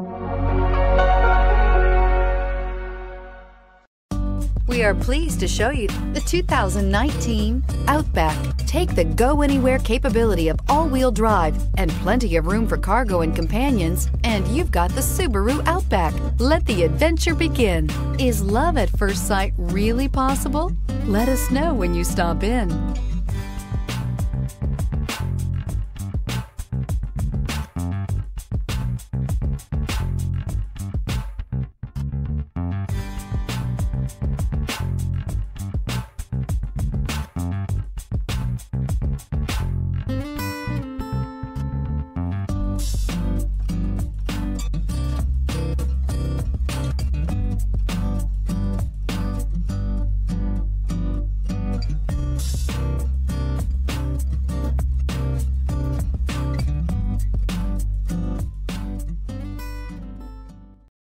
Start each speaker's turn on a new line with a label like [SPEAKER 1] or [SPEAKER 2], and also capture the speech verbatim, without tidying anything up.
[SPEAKER 1] We are pleased to show you the two thousand nineteen Outback. Take the go-anywhere capability of all-wheel drive and plenty of room for cargo and companions, and you've got the Subaru Outback. Let the adventure begin. Is love at first sight really possible? Let us know when you stop in.